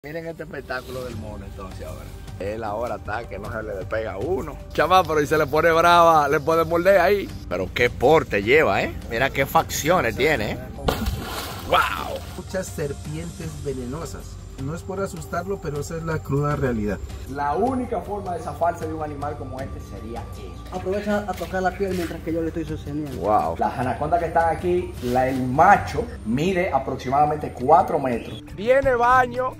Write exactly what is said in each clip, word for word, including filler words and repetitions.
Miren este espectáculo del mono entonces ahora. Él ahora está que no se le despega a uno. Chamá, pero si se le pone brava, le puede morder ahí. Pero qué porte lleva, ¿eh? Mira qué facciones tiene, ¿eh? ¡Wow! Muchas serpientes venenosas. No es por asustarlo, pero esa es la cruda realidad. La única forma de zafarse de un animal como este sería eso. Aprovecha a tocar la piel mientras que yo le estoy sosteniendo. Wow. Las anacondas que están aquí, la, el macho mide aproximadamente cuatro metros. Tiene baño.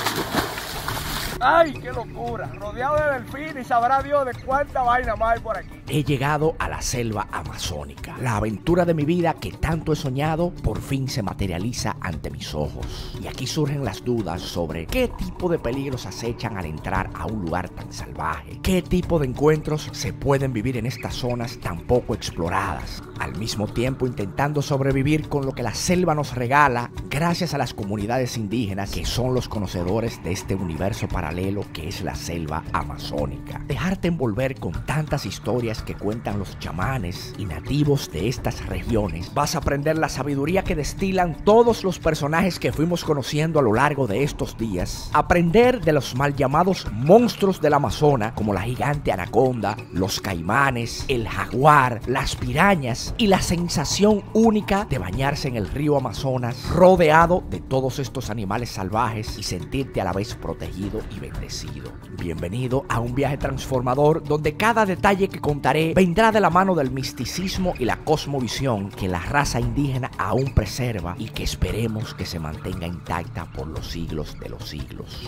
¡Ay, qué locura! Rodeado de delfines, sabrá Dios de cuánta vaina más hay por aquí. He llegado a la selva amazónica. La aventura de mi vida que tanto he soñado por fin se materializa ante mis ojos. Y aquí surgen las dudas sobre qué tipo de peligros acechan al entrar a un lugar tan salvaje. Qué tipo de encuentros se pueden vivir en estas zonas tan poco exploradas. Al mismo tiempo intentando sobrevivir con lo que la selva nos regala gracias a las comunidades indígenas que son los conocedores de este universo paralelo que es la selva amazónica. Dejarte envolver con tantas historias que cuentan los chamanes y nativos de estas regiones, vas a aprender la sabiduría que destilan todos los personajes que fuimos conociendo a lo largo de estos días, aprender de los mal llamados monstruos del Amazonas como la gigante anaconda, los caimanes, el jaguar, las pirañas y la sensación única de bañarse en el río Amazonas rodeado de todos estos animales salvajes y sentirte a la vez protegido y bendecido. Bienvenido a un viaje transformador donde cada detalle que contaré vendrá de la mano del misticismo y la cosmovisión que la raza indígena aún preserva y que esperemos que se mantenga intacta por los siglos de los siglos.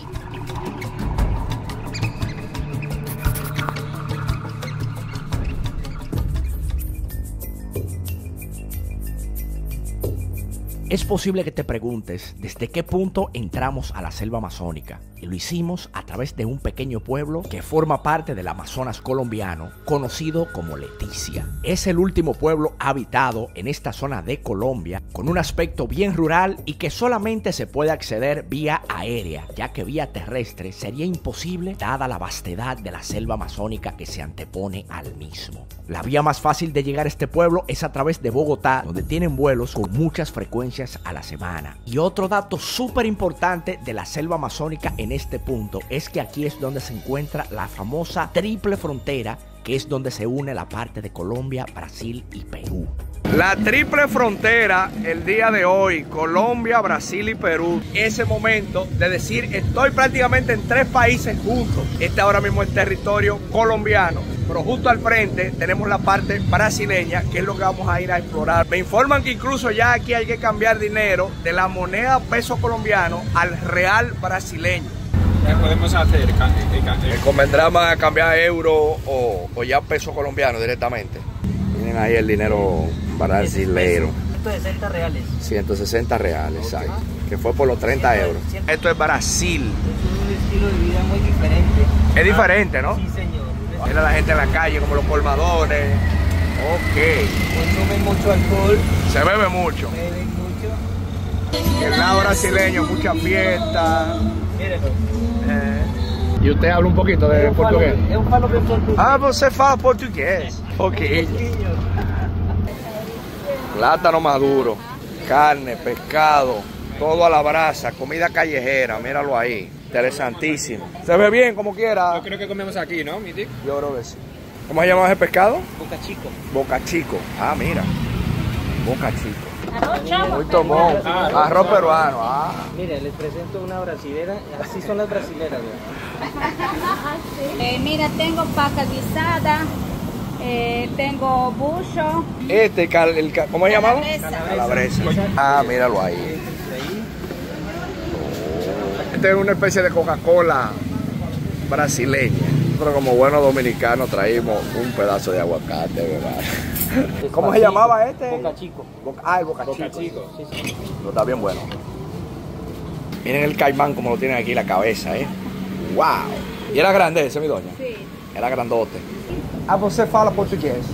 Es posible que te preguntes desde qué punto entramos a la selva amazónica, y lo hicimos a través de un pequeño pueblo que forma parte del Amazonas colombiano, conocido como Leticia. Es el último pueblo habitado en esta zona de Colombia, con un aspecto bien rural y que solamente se puede acceder vía aérea, ya que vía terrestre sería imposible dada la vastedad de la selva amazónica que se antepone al mismo. La vía más fácil de llegar a este pueblo es a través de Bogotá, donde tienen vuelos con muchas frecuencias a la semana. Y otro dato súper importante de la selva amazónica en este punto es que aquí es donde se encuentra la famosa triple frontera, que es donde se une la parte de Colombia, Brasil y Perú. La triple frontera el día de hoy, Colombia, Brasil y Perú. Ese momento de decir estoy prácticamente en tres países juntos. Este ahora mismo es territorio colombiano, pero justo al frente tenemos la parte brasileña, que es lo que vamos a ir a explorar. Me informan que incluso ya aquí hay que cambiar dinero de la moneda peso colombiano al real brasileño. ¿Qué podemos hacer? ¿Me convendrá más cambiar euro o, o ya peso colombiano directamente? Tienen ahí el dinero brasilero. ciento sesenta reales. ciento sesenta reales, okay. Exacto. Que fue por los treinta euros. Esto es Brasil. Es un estilo de vida muy diferente. Es diferente, ¿no? Sí, señor. Mira la gente en la calle, como los colmadores. Ok. Consumen mucho alcohol. Se bebe mucho. Beben mucho. En el lado brasileño, mucha fiesta. Mírenlo. Eh. ¿Y usted habla un poquito de Eu portugués? Falo, eu falo bem português. Ah, você fala portugués. Ok. Plátano maduro, carne, pescado, todo a la brasa, comida callejera, míralo ahí. Interesantísimo. Se ve bien como quiera. Yo creo que comemos aquí, ¿no, Miti? Yo creo que sí. ¿Cómo se llama ese pescado? Boca Chico. Boca Chico. Ah, mira. Boca Chico. Arroz chamo. Muy tomón. Ah, arroz peruano. Ah. Mire, les presento una brasilera. Así son las brasileras, Eh, mira, tengo paca guisada, eh, tengo bucho. Este, cal, el, cal- ¿cómo se llamaba? Calabresa. Calabresa. Ah, míralo ahí. Este es una especie de Coca-Cola brasileña. Nosotros como buenos dominicanos traímos un pedazo de aguacate, ¿verdad? ¿Cómo se llamaba este? Boca Chico. Boca, ah, el Boca, Boca Chico. Chico. Sí, sí. Pero está bien bueno. Miren el caimán como lo tienen aquí la cabeza, ¿eh? ¡Wow! ¿Y era grande ese, mi doña? Sí. Era grandote. Ah, ¿você fala portugués?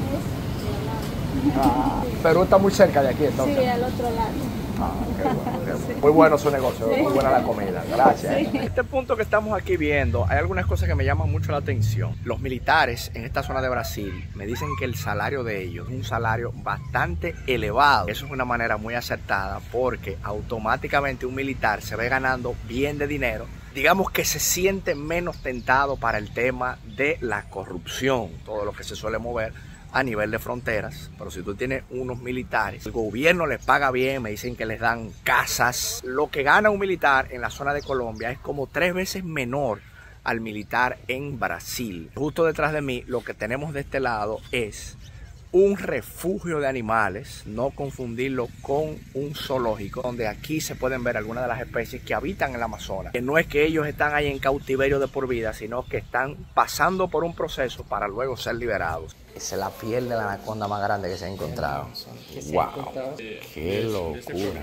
Ah, Perú está muy cerca de aquí, entonces. Sí, al otro lado. Ah, qué bueno, qué bueno. Muy bueno su negocio, muy buena la comida. Gracias. Sí. En este punto que estamos aquí viendo, hay algunas cosas que me llaman mucho la atención. Los militares en esta zona de Brasil me dicen que el salario de ellos es un salario bastante elevado. Eso es una manera muy acertada porque automáticamente un militar se ve ganando bien de dinero digamos que se siente menos tentado para el tema de la corrupción, todo lo que se suele mover a nivel de fronteras. Pero si tú tienes unos militares, el gobierno les paga bien, me dicen que les dan casas. Lo que gana un militar en la zona de Colombia es como tres veces menor al militar en Brasil. Justo detrás de mí, lo que tenemos de este lado es un refugio de animales, no confundirlo con un zoológico, donde aquí se pueden ver algunas de las especies que habitan en el Amazonas. Que no es que ellos están ahí en cautiverio de por vida, sino que están pasando por un proceso para luego ser liberados. Esa es la piel de la anaconda más grande que se ha encontrado. ¡Wow! ¡Qué locura!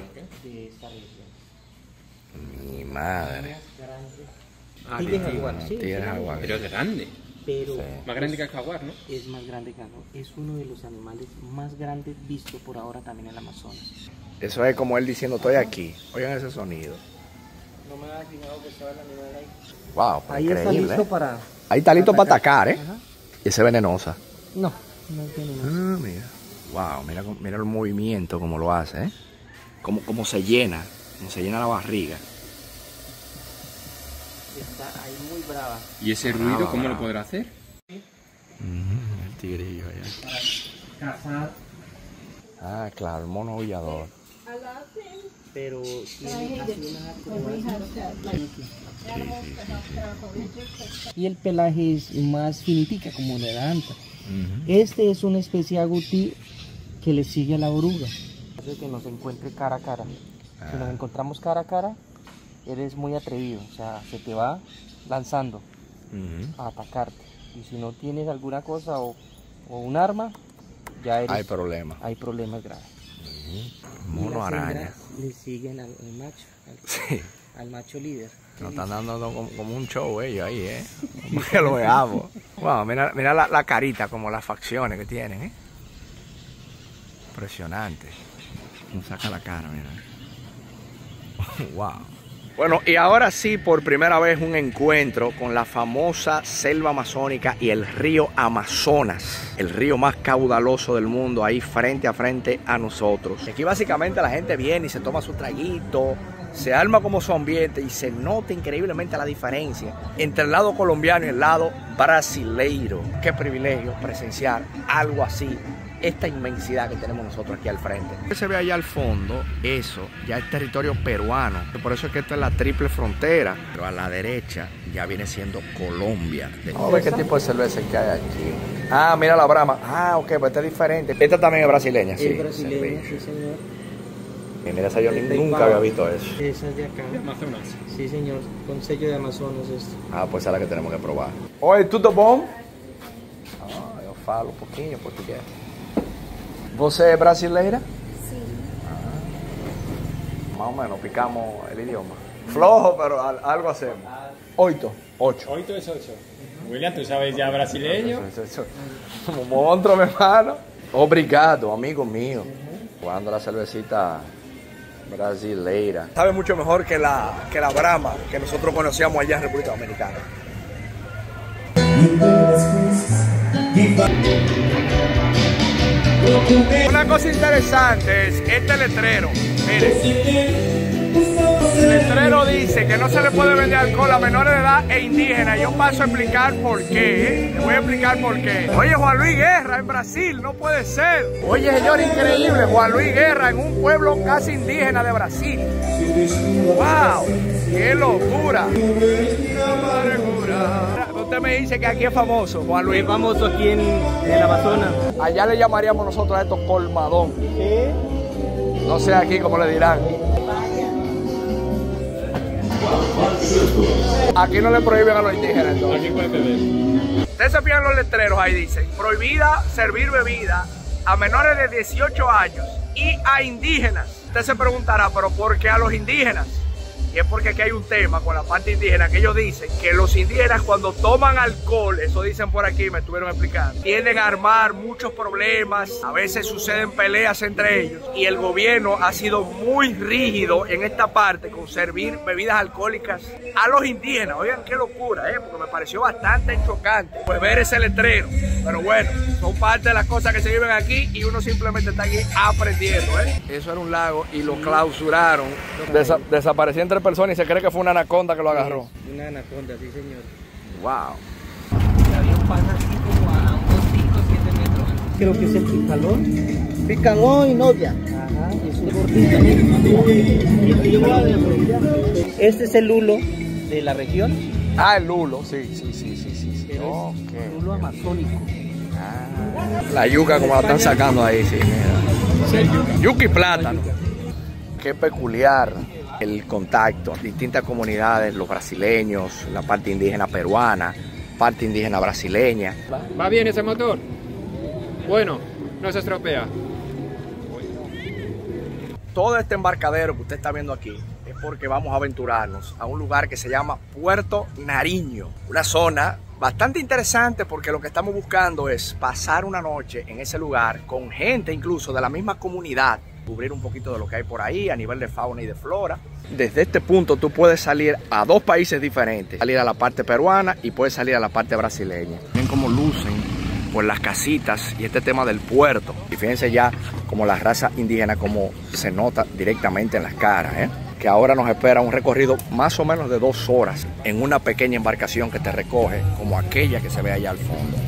Mi madre. Ah, tigre jaguar, sí. Tigre jaguar. Pero es grande. Pero Sí. Más grande que el jaguar, ¿no? es más grande que el jaguar. Es uno de los animales más grandes visto por ahora también en el Amazonas. Eso es como él diciendo, estoy aquí. Oigan ese sonido. No me había fijado que estaba el animal ahí. ¡Wow! Ahí está Increíble, listo ¿eh? para... Ahí está listo para atacar, ¿eh? Ajá. Y ese es venenosa. No, no tiene más. Ah, mira. Wow, mira, mira el movimiento como lo hace, ¿eh? Como, como se llena, como se llena la barriga. Está ahí muy brava. ¿Y ese ruido Brava, cómo brava. lo podrá hacer? Mm, el tigrillo allá. Cazar, Ah, claro, el mono aullador. pero tiene así una y el pelaje es más finitica como de la anta. Uh-huh. Este es una especie de agutí que le sigue a la oruga. Hace que nos encuentre cara a cara. Ah. Si nos encontramos cara a cara, eres muy atrevido, o sea, se te va lanzando Uh-huh. a atacarte. Y si no tienes alguna cosa o, o un arma, ya eres, Hay problema. hay problemas graves. Uh-huh. Y Mono las araña. hembras le siguen al, al macho, al, Sí. al macho líder. Nos están dando como, como un show ellos ahí, ¿eh? Como que lo veamos. Wow, mira, mira la, la carita, como las facciones que tienen, ¿eh? Impresionante. Nos saca la cara, mira. Wow. Bueno, y ahora sí, por primera vez un encuentro con la famosa selva amazónica y el río Amazonas, el río más caudaloso del mundo, ahí frente a frente a nosotros. Aquí básicamente la gente viene y se toma su traguito, se arma como su ambiente y se nota increíblemente la diferencia entre el lado colombiano y el lado brasileiro. Qué privilegio presenciar algo así, esta inmensidad que tenemos nosotros aquí al frente. Se ve allá al fondo, eso ya es territorio peruano, por eso es que esto es la triple frontera, pero a la derecha ya viene siendo Colombia. Vamos a ver qué tipo de cerveza que hay aquí. Ah, mira la Brahma. Ah, ok, pues esta es diferente. Esta también es brasileña, sí. Es brasileño, sí señor. Y mira, esa yo ni- nunca había visto eso. Esa es de acá. De Amazonas. Sí señor, con sello de Amazonas esto. Ah, pues esa es la que tenemos que probar. Oi, tudo bom? Ah, eu falo um pouquinho português. Você é brasileira? Sí. Más o menos, picamos el idioma. Flojo, pero al- algo hacemos. Oito. Ocho. Oito es ocho. William, ¿tú sabes ya brasileño? Eso, eso. Como monstruo, mi hermano. Obrigado, amigo mío. Jugando la cervecita brasileira. Sabe mucho mejor que la, que la Brahma que nosotros conocíamos allá en República Dominicana. Una cosa interesante es este letrero. Miren. El letrero dice que no se le puede vender alcohol a menores de edad e indígenas. Yo paso a explicar por qué. ¿eh? Le voy a explicar por qué. Oye, Juan Luis Guerra en Brasil, no puede ser. Oye, señor, increíble. Juan Luis Guerra en un pueblo casi indígena de Brasil. ¡Wow! ¡Qué locura! Usted me dice que aquí es famoso, Juan Luis. Es famoso aquí en, en el Amazonas. Allá le llamaríamos nosotros a esto colmadón. No sé aquí cómo le dirán. Aquí no le prohíben a los indígenas entonces. Aquí puedes beber. Ustedes se fijan los letreros ahí, dicen prohibida servir bebida a menores de dieciocho años y a indígenas. Usted se preguntará, pero ¿por qué a los indígenas? Y es porque aquí hay un tema con la parte indígena que ellos dicen que los indígenas cuando toman alcohol, eso dicen por aquí, me estuvieron explicando, tienden a armar muchos problemas, a veces suceden peleas entre ellos y el gobierno ha sido muy rígido en esta parte con servir bebidas alcohólicas a los indígenas. Oigan qué locura, ¿eh? Porque me pareció bastante chocante pues ver ese letrero, pero bueno, son parte de las cosas que se viven aquí y uno simplemente está aquí aprendiendo, ¿eh? Eso era un lago y lo clausuraron, Desa desapareció entre persona y se cree que fue una anaconda que lo agarró. Sí, una anaconda, sí señor. Wow. El avión pasa así como a unos cinco o siete metros. Creo que es el picalón. Picanón y novia. Ajá, es un gordito. Este es el lulo de la región. Ah, el lulo, sí, sí, sí, sí, sí. sí. Pero es Okay. lulo amazónico. Ah, la yuca como la están sacando ahí, sí, mira. Yuca y plátano. Qué peculiar el contacto, distintas comunidades, los brasileños, la parte indígena peruana, parte indígena brasileña. ¿Va bien ese motor? Bueno, no se estropea. Todo este embarcadero que usted está viendo aquí es porque vamos a aventurarnos a un lugar que se llama Puerto Nariño, una zona bastante interesante porque lo que estamos buscando es pasar una noche en ese lugar con gente incluso de la misma comunidad, cubrir un poquito de lo que hay por ahí a nivel de fauna y de flora. Desde este punto tú puedes salir a dos países diferentes, salir a la parte peruana y puedes salir a la parte brasileña. Ven cómo lucen por las casitas y este tema del puerto. Y fíjense ya como la raza indígena como se nota directamente en las caras, ¿eh? Que ahora nos espera un recorrido más o menos de dos horas en una pequeña embarcación que te recoge como aquella que se ve allá al fondo.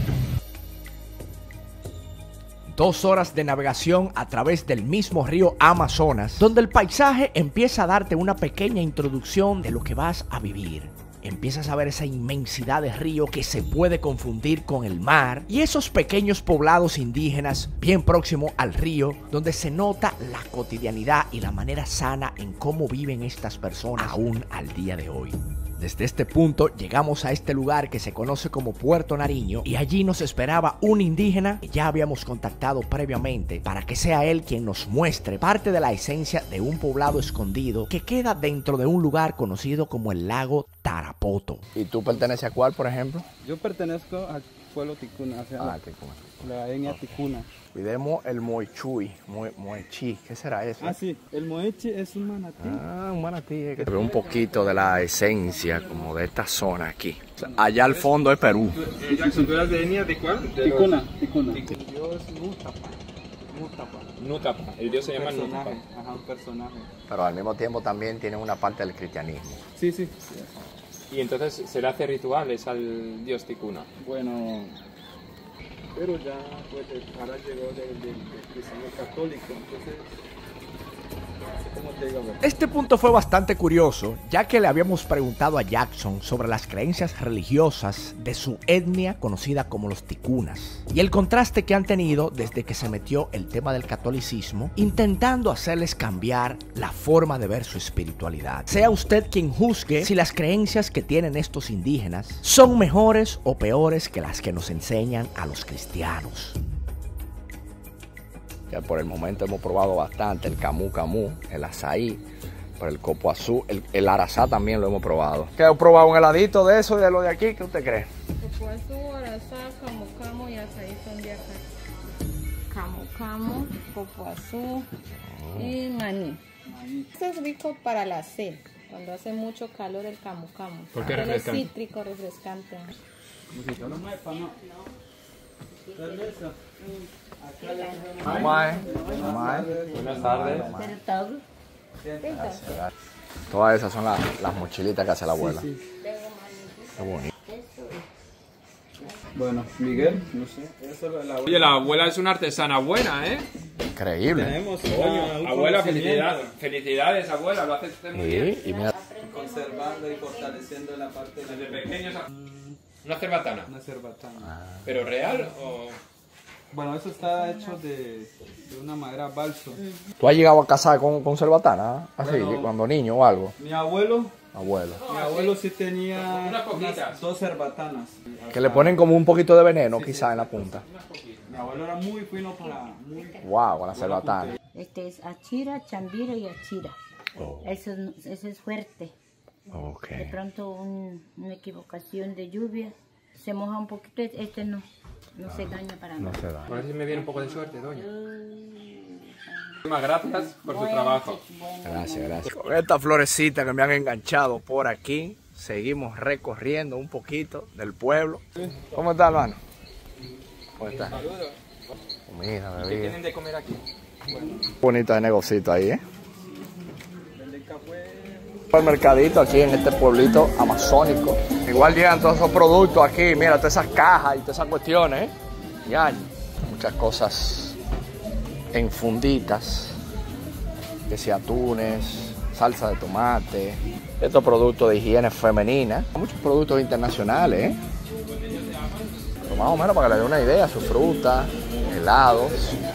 Dos horas de navegación a través del mismo río Amazonas, donde el paisaje empieza a darte una pequeña introducción de lo que vas a vivir. Empiezas a ver esa inmensidad de río que se puede confundir con el mar y esos pequeños poblados indígenas bien próximo al río donde se nota la cotidianidad y la manera sana en cómo viven estas personas aún al día de hoy. Desde este punto llegamos a este lugar que se conoce como Puerto Nariño y allí nos esperaba un indígena que ya habíamos contactado previamente para que sea él quien nos muestre parte de la esencia de un poblado escondido que queda dentro de un lugar conocido como el lago Tarapoto. ¿Y tú perteneces a cuál, por ejemplo? Yo pertenezco al pueblo ticuna, o sea, Ah, la, Ticuna. la etnia ticuna. Cuidemos el moichui, moi- moichi, ¿qué será eso? Ah, sí, el moeche es un manatí. Ah, un manatí. eh, que- Se ve un poquito de la esencia como de esta zona aquí. O sea, allá al fondo es Perú. Eh, Jackson, ¿tú eras de etnia de cuál? De los- Ticuna, ticuna. Dios Nutapa. Nutapa. Nutapa. El dios se llama Nutapa. Personaje, ajá, un personaje. Pero al mismo tiempo también tiene una parte del cristianismo. Sí, sí. Y entonces se le hace rituales al dios Ticuna. Bueno, pero ya, pues, ahora llegó del, del, del cristianismo católico, entonces, ¿cómo te digo? Este punto fue bastante curioso, ya que le habíamos preguntado a Jackson sobre las creencias religiosas de su etnia conocida como los ticunas y el contraste que han tenido desde que se metió el tema del catolicismo, intentando hacerles cambiar la forma de ver su espiritualidad. Sea usted quien juzgue si las creencias que tienen estos indígenas son mejores o peores que las que nos enseñan a los cristianos. Ya por el momento hemos probado bastante el camu camu, el azaí, pero el copo azul, el, el arazá también lo hemos probado. ¿Qué, ¿Has probado un heladito de eso y de lo de aquí? ¿Qué usted cree? Copoazú, arazá, camu camu y azaí son de acá. Camu camu, copoazú y maní. Este es rico para la sed, cuando hace mucho calor el camu camu. ¿Por qué Él es refrescante? cítrico, refrescante. Mamá, mamá. Buenas tardes. Todas esas son las, las mochilitas que hace la abuela. Qué bonito. Bueno, Miguel, no sé, eso es la Oye, la abuela es una artesana buena, ¿eh? Increíble. tenemos Coño, una- un abuela, conocimiento, felicidades. Felicidades, abuela, lo haces usted muy bien. Sí, y mira, conservando y fortaleciendo la parte Desde de pequeños a... Una cerbatana. una cerbatana. ¿Pero real o...? Bueno, eso está hecho de, de una madera balso. ¿tú has llegado a casar con, con cerbatana? Así, Bueno. cuando niño o algo. Mi abuelo, Abuelo. mi abuelo sí tenía Unas poquitas. unas dos cerbatanas. Que le ponen como un poquito de veneno quizá en la punta. Mi abuelo era muy fino para muy Wow, con la cerbatana. Este es achira, chambira y achira. Eso, es- eso es fuerte. Ok. De pronto un- una equivocación de lluvia, se moja un poquito, este no, no se daña para No nada. se da. A ver si me viene un poco de suerte, doña. Muchísimas gracias por su trabajo. Gracias, gracias. Con estas florecitas que me han enganchado por aquí, seguimos recorriendo un poquito del pueblo. ¿Cómo está, hermano? ¿Cómo está? Comida, ¿Qué bebida. tienen de comer aquí? Bonito de negocito ahí, ¿eh? vende café, El mercadito aquí en este pueblito amazónico. Igual llegan todos esos productos aquí, mira, todas esas cajas y todas esas cuestiones, ¿eh? Y hay muchas cosas en funditas, que sea atunes, salsa de tomate, estos productos de higiene femenina, muchos productos internacionales, ¿eh? Pero más o menos para que le dé una idea, su fruta, helados,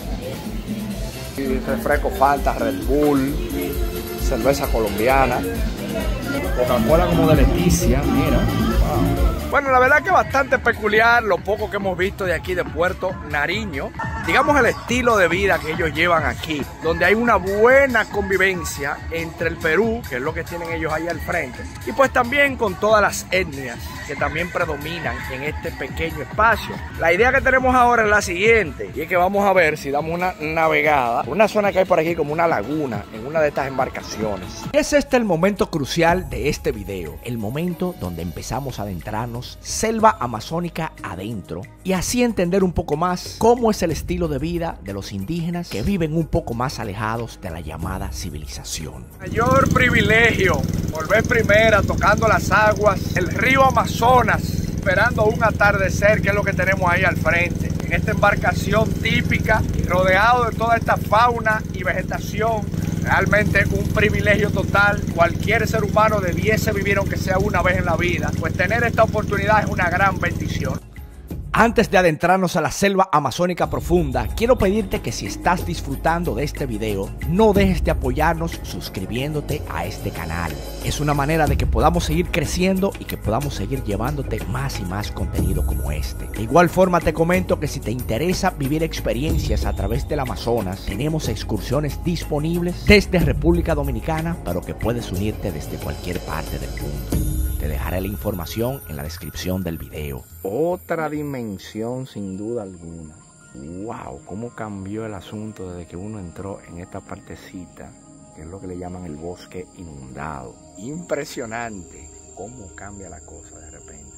y refresco Fanta, Red Bull, cerveza colombiana, Coca-Cola como de Leticia, mira. Wow. Bueno, la verdad que es bastante peculiar lo poco que hemos visto de aquí de Puerto Nariño. Digamos el estilo de vida que ellos llevan aquí, donde hay una buena convivencia entre el Perú, que es lo que tienen ellos ahí al frente, y pues también con todas las etnias que también predominan en este pequeño espacio. La idea que tenemos ahora es la siguiente, y es que vamos a ver si damos una navegada, una zona que hay por aquí como una laguna, en una de estas embarcaciones. Es este el momento crucial de este video, el momento donde empezamos a adentrarnos selva amazónica adentro y así entender un poco más cómo es el estilo de vida de los indígenas que viven un poco más alejados de la llamada civilización. Mayor privilegio, volver primera tocando las aguas, el río Amazonas, esperando un atardecer, que es lo que tenemos ahí al frente, en esta embarcación típica, rodeado de toda esta fauna y vegetación. Realmente un privilegio total. Cualquier ser humano debiese vivir, aunque sea una vez en la vida, pues tener esta oportunidad es una gran bendición. Antes de adentrarnos a la selva amazónica profunda, quiero pedirte que si estás disfrutando de este video, no dejes de apoyarnos suscribiéndote a este canal. Es una manera de que podamos seguir creciendo y que podamos seguir llevándote más y más contenido como este. De igual forma te comento que si te interesa vivir experiencias a través del Amazonas, tenemos excursiones disponibles desde República Dominicana, pero que puedes unirte desde cualquier parte del mundo. Te dejaré la información en la descripción del video. Otra dimensión sin duda alguna. Wow, cómo cambió el asunto desde que uno entró en esta partecita, que es lo que le llaman el bosque inundado. Impresionante cómo cambia la cosa de repente.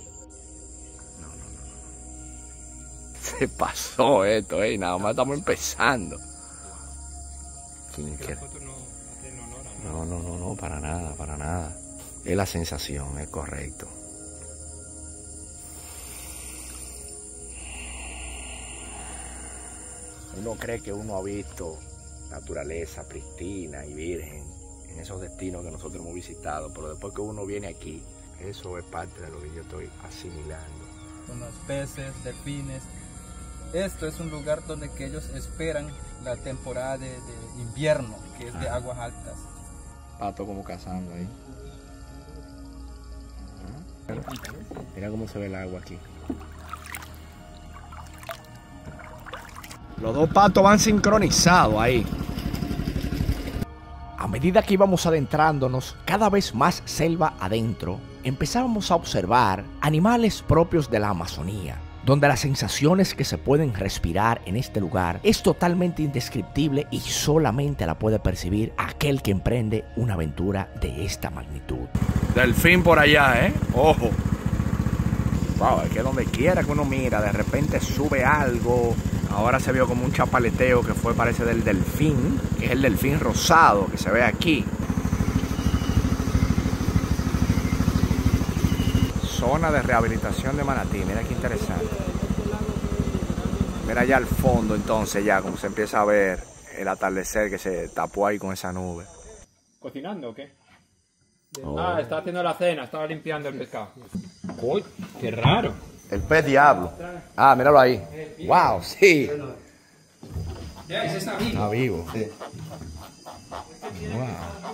No, no, no, no. Se pasó esto, eh. Nada más estamos empezando. No, no, no, no, para nada, para nada. Es la sensación, es correcto. Uno cree que uno ha visto naturaleza pristina y virgen en esos destinos que nosotros hemos visitado, pero después que uno viene aquí, eso es parte de lo que yo estoy asimilando. Con los peces, delfines. Esto es un lugar donde que ellos esperan la temporada de, de invierno, que es de aguas altas. Pato como cazando ahí. Mira cómo se ve el agua aquí. Los dos patos van sincronizados ahí. A medida que íbamos adentrándonos cada vez más selva adentro, empezábamos a observar animales propios de la Amazonía, donde las sensaciones que se pueden respirar en este lugar es totalmente indescriptible y solamente la puede percibir aquel que emprende una aventura de esta magnitud. Delfín por allá, ¿eh? Ojo. Wow, es que donde quiera que uno mira, de repente sube algo. Ahora se vio como un chapaleteo que fue, parece, del delfín, que es el delfín rosado que se ve aquí. Zona de rehabilitación de manatí, mira qué interesante. Mira allá al fondo entonces ya como se empieza a ver el atardecer que se tapó ahí con esa nube. ¿Cocinando o qué? Oh. Ah, estaba haciendo la cena, estaba limpiando el pescado. Uy, qué raro. El pez diablo. Ah, míralo ahí. Wow, sí. Ya, ese está vivo. Está vivo. Sí. Wow.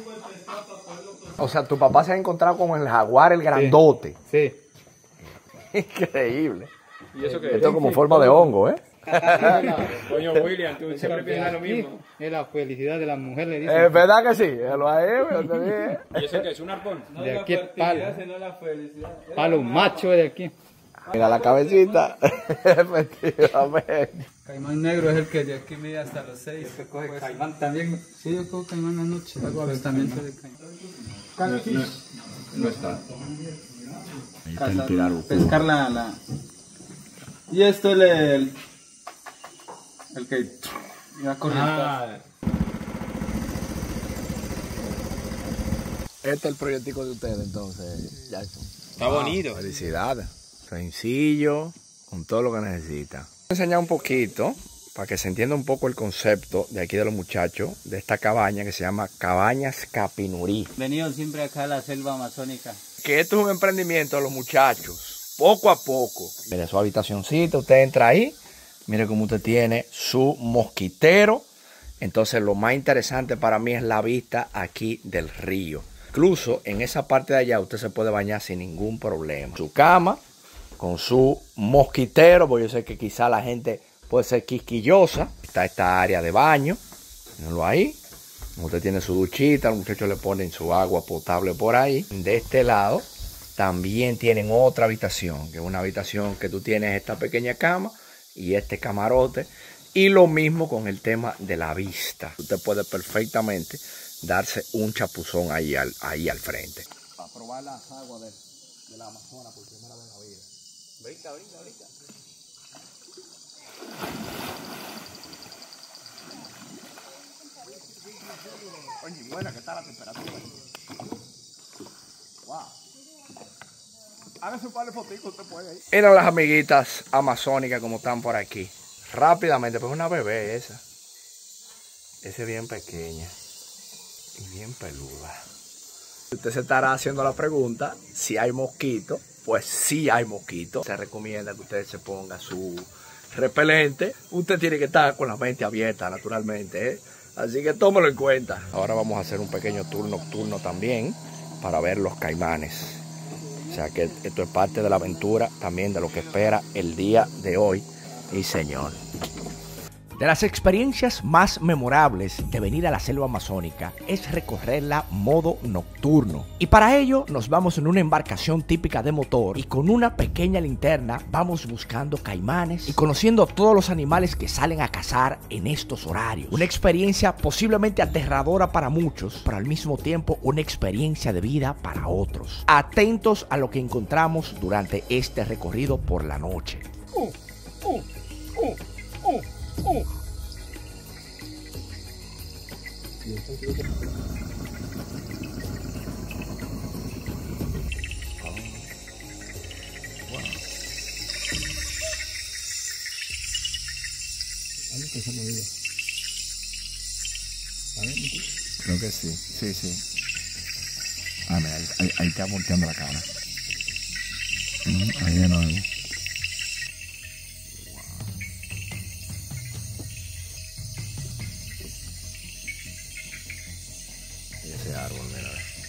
O sea, tu papá se ha encontrado con el jaguar, el grandote. Sí. Increíble. ¿Y eso qué? Esto es como forma de hongo, ¿eh? Coño, William, tú siempre piensas lo mismo. Es la felicidad de la mujer, le dicen. Es verdad que sí. Lo ahí, yo te dije. ¿Y eso qué es? ¿Un arpón? De aquí es palo. Palo macho de aquí. Mira la cabecita. Efectivamente. Caimán negro es el que de aquí mide hasta los seis. Se coge pues, caimán también. Sí, yo cojo caimán anoche. Pues también soy de caimán. No, no, no está. Ahí está el pirarucú. Pescar la, la... Y esto es el... El que... Iba corriendo. Ah. Este es el proyectico de ustedes, entonces, Jackson. Está wow, bonito. Felicidades. Sencillo, con todo lo que necesita. Voy a enseñar un poquito, para que se entienda un poco el concepto de aquí de los muchachos, de esta cabaña que se llama Cabañas Capinurí. Venido siempre acá a la selva amazónica. Que esto es un emprendimiento de los muchachos, poco a poco. Mire su habitacioncita, usted entra ahí, mire cómo usted tiene su mosquitero. Entonces lo más interesante para mí es la vista aquí del río. Incluso en esa parte de allá usted se puede bañar sin ningún problema. Su cama, con su mosquitero, porque yo sé que quizá la gente puede ser quisquillosa. Está esta área de baño, mírenlo ahí. Usted tiene su duchita, los muchachos le ponen su agua potable por ahí. De este lado también tienen otra habitación, que es una habitación que tú tienes esta pequeña cama y este camarote. Y lo mismo con el tema de la vista. Usted puede perfectamente darse un chapuzón ahí al, ahí al frente. Para probar las aguas de, de la Amazonas por primera vez en la vida. Brinca, brinca, brinca. Oye, buena, ¿qué está la temperatura? Wow. Hágase un par de fotitos, usted puede ir. Miren las amiguitas amazónicas como están por aquí. Rápidamente, pues una bebé esa. Esa es bien pequeña y bien peluda. Usted se estará haciendo la pregunta si hay mosquitos. Pues sí hay mosquitos. Se recomienda que usted se ponga su repelente. Usted tiene que estar con la mente abierta, naturalmente, ¿eh? Así que tómelo en cuenta. Ahora vamos a hacer un pequeño tour nocturno también para ver los caimanes. O sea que esto es parte de la aventura también de lo que espera el día de hoy. Y señor. De las experiencias más memorables de venir a la selva amazónica es recorrerla modo nocturno. Y para ello nos vamos en una embarcación típica de motor y con una pequeña linterna vamos buscando caimanes y conociendo a todos los animales que salen a cazar en estos horarios. Una experiencia posiblemente aterradora para muchos, pero al mismo tiempo una experiencia de vida para otros. Atentos a lo que encontramos durante este recorrido por la noche. Uh, uh, uh, uh. Uh. Creo que sí, sí, sí. Ah, mira, ahí, ahí, ahí está volteando la cara. Mm, ahí de nuevo. Ese árbol, mira.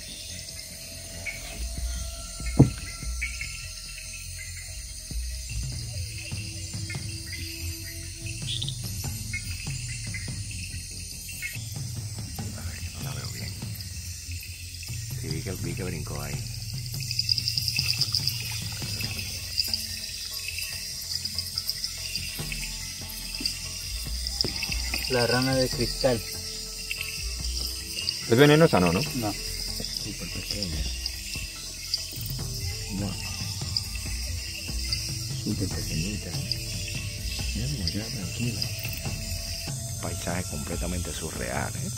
No la veo bien. Sí, vi que, vi que brincó ahí. La rana de cristal. ¿Es venenosa no, no? No. Súper pequeña. No. Súper pequeñita. Mira cómo ya tranquila. Paisaje completamente surreal, ¿eh?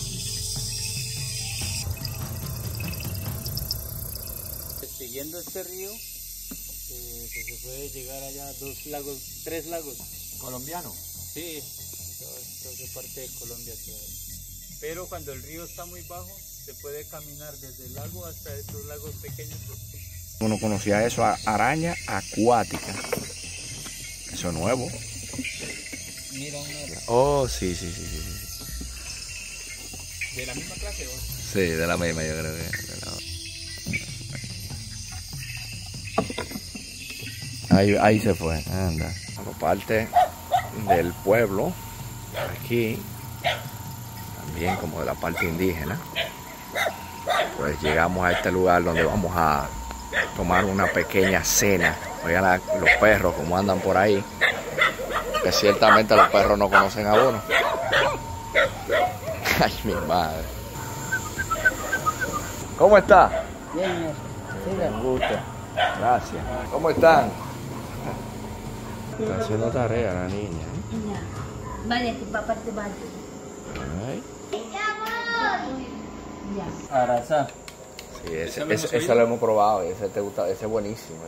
Siguiendo este río, eh, pues se puede llegar allá a dos lagos, tres lagos. ¿Colombiano? Sí, toda esa parte de Colombia. Pero cuando el río está muy bajo, se puede caminar desde el lago hasta estos lagos pequeños. Uno conocía eso, a araña acuática. Eso es nuevo. Mira una... Oh, sí, sí, sí, sí, sí. ¿De la misma clase o? Sí, de la misma, yo creo que. De la... Ahí, ahí se fue, anda. Por parte del pueblo, aquí, también como de la parte indígena, pues llegamos a este lugar donde vamos a tomar una pequeña cena. Oigan a los perros como andan por ahí, que ciertamente los perros no conocen a uno. Ay, mi madre. ¿Cómo está? Bien, bien. Un gusto. Gracias. ¿Cómo están? Está haciendo tarea la niña, ¿eh? Vale, tu papá te va. Ay. Arasá. Sí, ese, ¿Ese ese, ese lo hemos probado, ese te gusta, ese es buenísimo.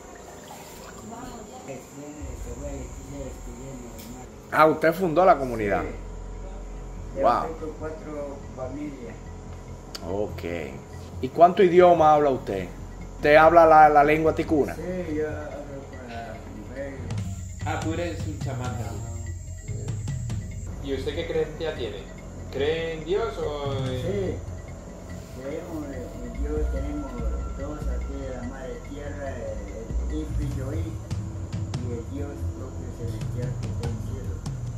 Ah, usted fundó la comunidad. Wow. Tengo cuatro familias. Ok. ¿Y cuánto idioma habla usted? ¿Usted habla la, la lengua ticuna? Sí, yo hablo con la mujer. Ah, tú eres un chamán. ¿Y usted qué creencia tiene? ¿Cree en Dios o...? Sí, creemos en Dios, tenemos dos aquí de la madre tierra, el Ipi Yoí y el Dios propio celestial que está en el cielo.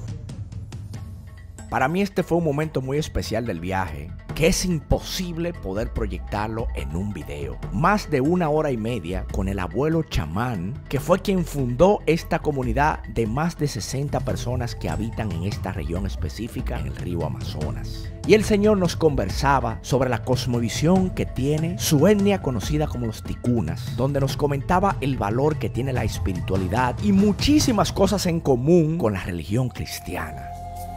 Para mí este fue un momento muy especial del viaje, que es imposible poder proyectarlo en un video. Más de una hora y media con el abuelo chamán, que fue quien fundó esta comunidad de más de sesenta personas que habitan en esta región específica en el río Amazonas. Y el señor nos conversaba sobre la cosmovisión que tiene su etnia conocida como los ticunas, donde nos comentaba el valor que tiene la espiritualidad y muchísimas cosas en común con la religión cristiana.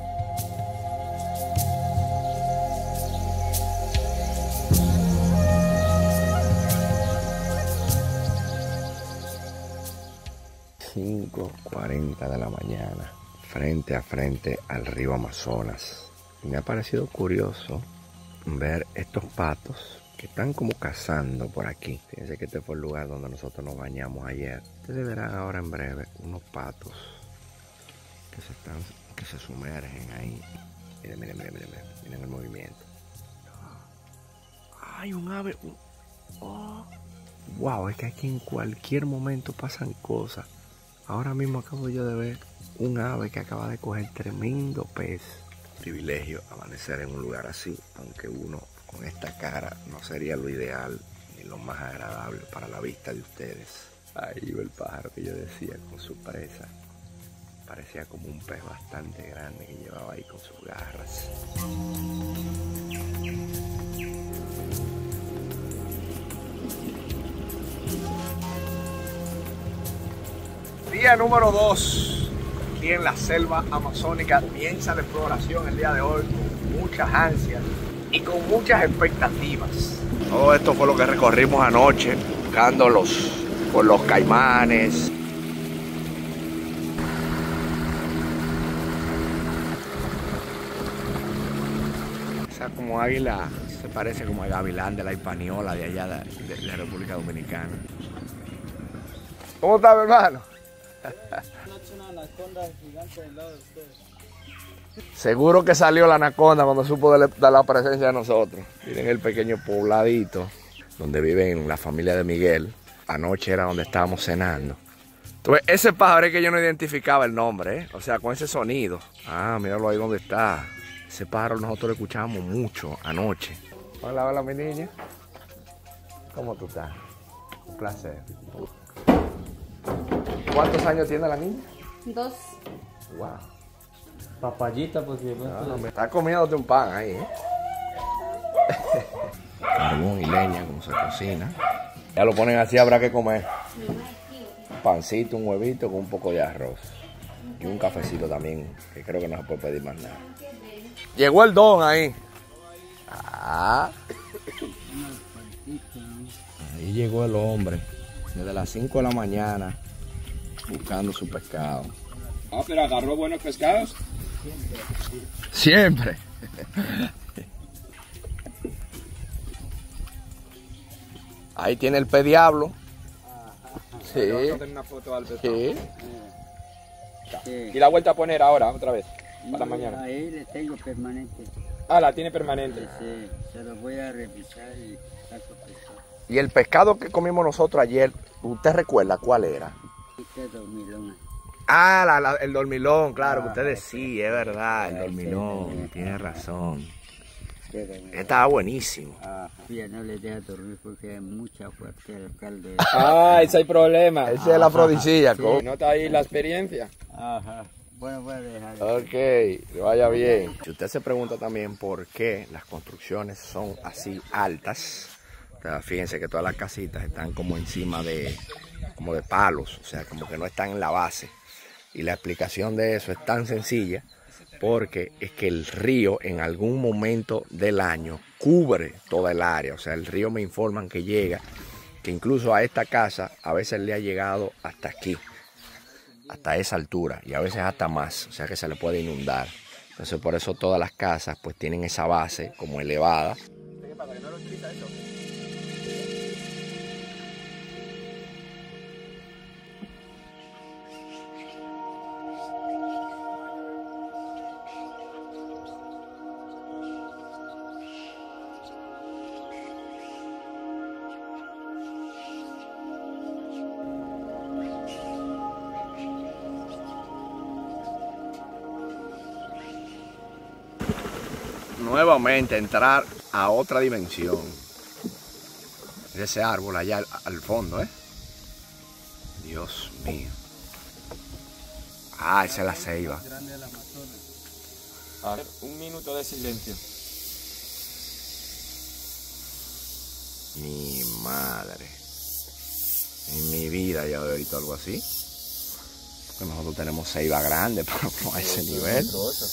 cinco cuarenta de la mañana, frente a frente al río Amazonas. Y me ha parecido curioso ver estos patos que están como cazando por aquí. Fíjense que este fue el lugar donde nosotros nos bañamos ayer. Ustedes verán ahora en breve unos patos que se están, que se sumergen ahí. Miren, miren, miren, miren, miren, miren el movimiento. Hay un ave. Un... Oh. Wow, es que aquí en cualquier momento pasan cosas. Ahora mismo acabo yo de ver un ave que acaba de coger tremendo pez. Privilegio amanecer en un lugar así, aunque uno con esta cara no sería lo ideal ni lo más agradable para la vista de ustedes. Ahí va el pájaro que yo decía con su presa. Parecía como un pez bastante grande que llevaba ahí con sus garras. Día número dos, aquí en la selva amazónica. Comienza la exploración el día de hoy con muchas ansias y con muchas expectativas. Todo esto fue lo que recorrimos anoche, buscando los, por los caimanes. Esa como águila se parece como el gavilán de la Hispaniola de allá de, de, de la República Dominicana. ¿Cómo está, mi hermano? Una anaconda gigante del lado de ustedes. Seguro que salió la anaconda cuando supo de la presencia de nosotros. Miren el pequeño pobladito donde viven la familia de Miguel. Anoche era donde estábamos cenando. Entonces, ese pájaro es que yo no identificaba el nombre, ¿eh? O sea, con ese sonido. Ah, míralo ahí donde está. Ese pájaro nosotros lo escuchábamos mucho anoche. Hola, hola, mi niña. ¿Cómo tú estás? Un placer. ¿Cuántos años tiene la niña? Dos. Wow. Papayita, porque... No, me está comiéndote un pan ahí, ¿eh? Carbón y leña, como se cocina. Ya lo ponen así, habrá que comer. Un pancito, un huevito con un poco de arroz. Y un cafecito también, que creo que no se puede pedir más nada. Llegó el don ahí. Ah. Ahí llegó el hombre. Desde las cinco de la mañana, buscando su pescado. Ah, pero agarró buenos pescados. Siempre. Ahí tiene el pez diablo. Sí. Vamos a hacer una foto al pescado. Sí. Sí. Y la vuelta a poner ahora, otra vez, para Y mañana. Ahí le tengo permanente. Ah, la tiene permanente. Sí, se lo voy a revisar y saco pescado. Y el pescado que comimos nosotros ayer, ¿usted recuerda cuál era? Este dormilón. Ah, la, la, el dormilón, claro, que Ah, ustedes ese. sí, es verdad, el Ese, dormilón, ese. tiene razón. Este dormilón. Estaba buenísimo. Ajá. Ya no le deja dormir porque hay mucha fuerte alcalde. Ah, ese hay problema. Ese es el afrodisíaco. Nota ahí la experiencia. Ajá. Bueno, voy a dejar. Ok, que vaya bien. Si usted se pregunta también por qué las construcciones son así altas, o sea, fíjense que todas las casitas están como encima de, como de palos, o sea, como que no están en la base. Y la explicación de eso es tan sencilla porque es que el río en algún momento del año cubre toda el área. O sea, el río me informan que llega, que incluso a esta casa a veces le ha llegado hasta aquí, hasta esa altura, y a veces hasta más, o sea que se le puede inundar. Entonces por eso todas las casas pues tienen esa base como elevada. Nuevamente entrar a otra dimensión. Ese árbol allá al, al fondo, ¿eh? Dios mío. Ah, esa es la ceiba. A ver, un minuto de silencio. Mi madre. En mi vida ya he visto algo así. Porque nosotros tenemos ceiba grande, pero no a ese nivel.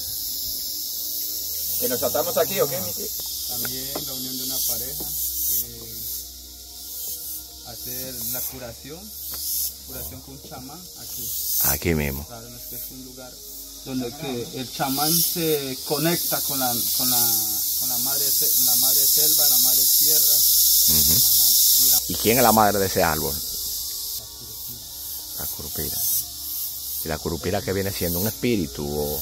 ¿Que nos atamos aquí o qué, Miki? También la unión de una pareja, eh, hacer la curación, curación con un chamán aquí. Aquí mismo. Claro, no es que es un lugar donde que el chamán se conecta con la, con la, con la, madre, la madre selva, la madre tierra. Uh-huh. Ajá, y, la... ¿Y quién es la madre de ese árbol? La curupira. ¿Y la curupira que viene siendo un espíritu o...?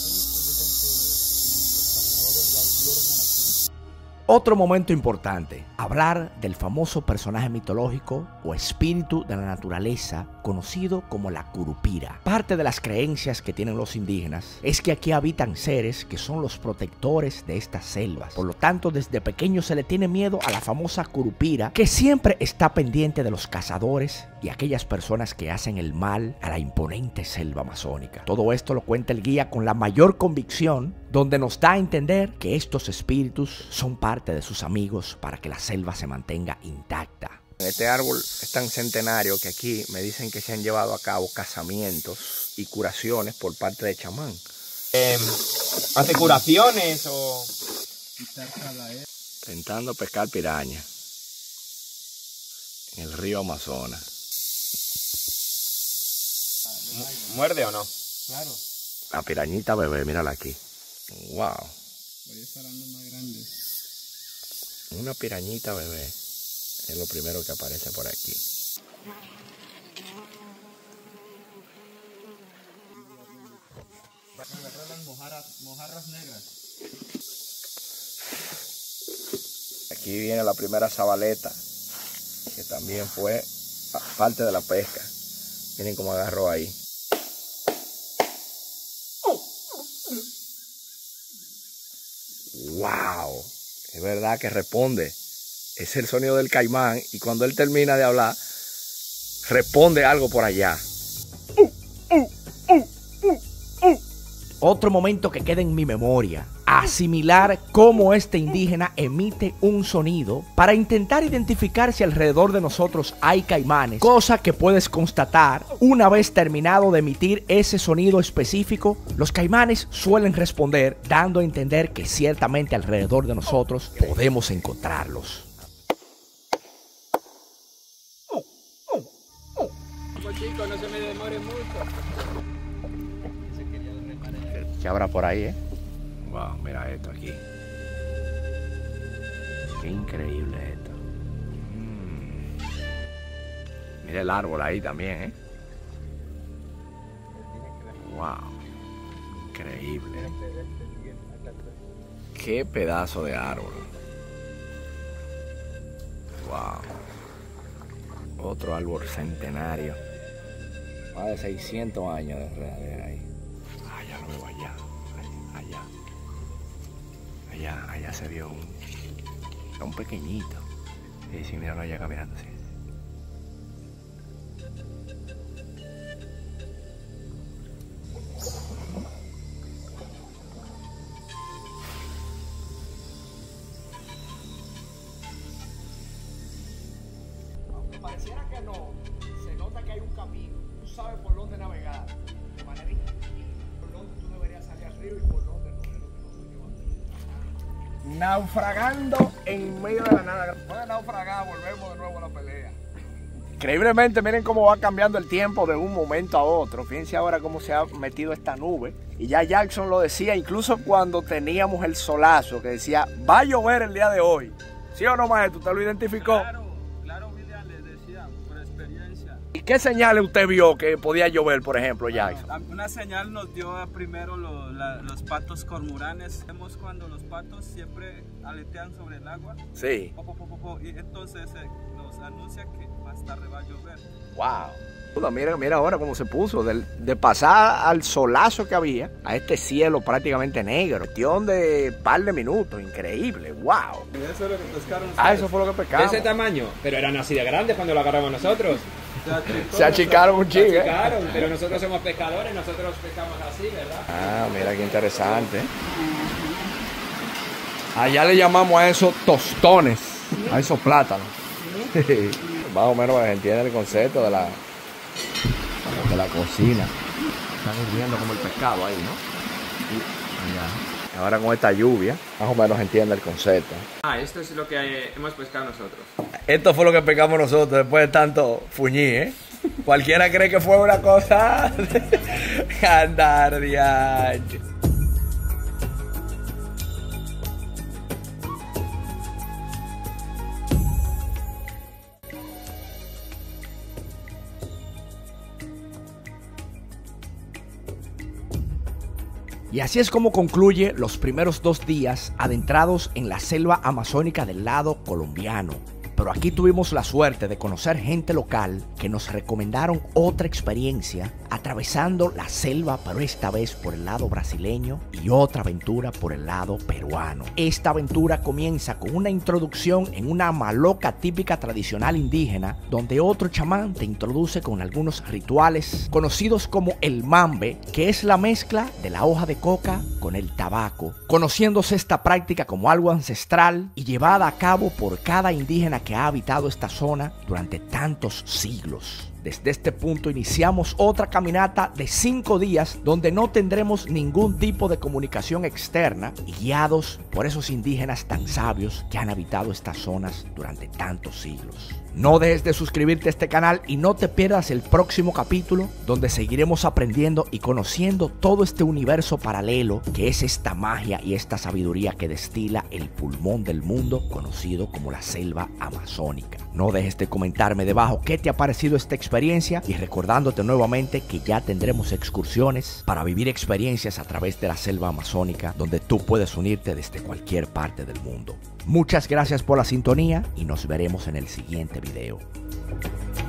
Otro momento importante, hablar del famoso personaje mitológico o espíritu de la naturaleza conocido como la curupira. Parte de las creencias que tienen los indígenas es que aquí habitan seres que son los protectores de estas selvas. Por lo tanto, desde pequeño se le tiene miedo a la famosa curupira, que siempre está pendiente de los cazadores y aquellas personas que hacen el mal a la imponente selva amazónica. Todo esto lo cuenta el guía con la mayor convicción, donde nos da a entender que estos espíritus son parte de sus amigos para que la selva se mantenga intacta. Este árbol es tan centenario que aquí me dicen que se han llevado a cabo casamientos y curaciones por parte de chamán. Eh, ¿Hace curaciones o...? Intentando pescar piraña en el río Amazonas. ¿Muerde o no? Claro. La pirañita bebé, mírala aquí. Wow. Una pirañita bebé es lo primero que aparece por aquí. Las mojarras, mojarras negras. Aquí viene la primera zabaleta, que también fue parte de la pesca. Miren cómo agarró ahí. ¡Wow! Es verdad que responde. Es el sonido del caimán y cuando él termina de hablar, responde algo por allá. Otro momento que queda en mi memoria, asimilar cómo este indígena emite un sonido para intentar identificar si alrededor de nosotros hay caimanes, cosa que puedes constatar una vez terminado de emitir ese sonido específico. Los caimanes suelen responder dando a entender que ciertamente alrededor de nosotros podemos encontrarlos. Chicos, no se me demore mucho. ¿Qué habrá por ahí, eh? Wow, mira esto aquí. Qué increíble esto. Mm. Mira el árbol ahí también, ¿eh? Wow. Increíble. Qué pedazo de árbol. Wow. Otro árbol centenario. Más de seiscientos años de realidad ahí. Ah, ya lo veo allá. Allá. Allá, allá se vio un, un pequeñito. Sí, sí, míralo allá caminando, sí. Aunque pareciera que no, se nota que hay un camino. Tú sabes por dónde navegar. De manera instintiva. Por dónde tú deberías salir al río y por naufragando en medio de la nada. Después de naufragar, volvemos de nuevo a la pelea. Increíblemente, miren cómo va cambiando el tiempo de un momento a otro. Fíjense ahora cómo se ha metido esta nube. Y ya Jackson lo decía, incluso cuando teníamos el solazo que decía, va a llover el día de hoy. ¿Sí o no, maestro? ¿Usted lo identificó? Claro, claro, William, les decía, por experiencia. ¿Y qué señales usted vio que podía llover, por ejemplo, Jackson? Bueno, una señal nos dio primero lo, la, los patos cormoranes. Vemos cuando los patos siempre aletean sobre el agua. Sí. Po, po, po, po, po, y entonces eh, nos anuncia que más tarde va a llover. Wow. Mira, mira ahora cómo se puso, de, de pasar al solazo que había a este cielo prácticamente negro. Cuestión de par de minutos, increíble, wow. Y eso es lo que pescaron. Ah, eso fue lo que De pescamos. ese tamaño, pero eran así de grandes cuando lo agarramos nosotros. Se achicaron un Se chingue. achicaron, pero nosotros somos pescadores, nosotros pescamos así, ¿verdad? Ah, mira qué interesante. Allá le llamamos a esos tostones, a esos plátanos. Más o menos se entiende el concepto de la, de la cocina. Están hirviendo como el pescado ahí, ¿no? Y allá. Ahora con esta lluvia, más o menos entiende el concepto. Ah, esto es lo que eh, hemos pescado nosotros. Esto fue lo que pescamos nosotros después de tanto fuñí, ¿eh? Cualquiera cree que fue una cosa de andar, diache. Y así es como concluye los primeros dos días adentrados en la selva amazónica del lado colombiano. Pero aquí tuvimos la suerte de conocer gente local que nos recomendaron otra experiencia atravesando la selva, pero esta vez por el lado brasileño, y otra aventura por el lado peruano. Esta aventura comienza con una introducción en una maloca típica tradicional indígena, donde otro chamán te introduce con algunos rituales conocidos como el mambe, que es la mezcla de la hoja de coca con el tabaco, conociéndose esta práctica como algo ancestral y llevada a cabo por cada indígena que ha habitado esta zona durante tantos siglos. Desde este punto iniciamos otra caminata de cinco días donde no tendremos ningún tipo de comunicación externa y guiados por esos indígenas tan sabios que han habitado estas zonas durante tantos siglos. No dejes de suscribirte a este canal y no te pierdas el próximo capítulo donde seguiremos aprendiendo y conociendo todo este universo paralelo que es esta magia y esta sabiduría que destila el pulmón del mundo conocido como la selva amazónica. No dejes de comentarme debajo qué te ha parecido esta experiencia y recordándote nuevamente que ya tendremos excursiones para vivir experiencias a través de la selva amazónica donde tú puedes unirte desde cualquier parte del mundo. Muchas gracias por la sintonía y nos veremos en el siguiente video.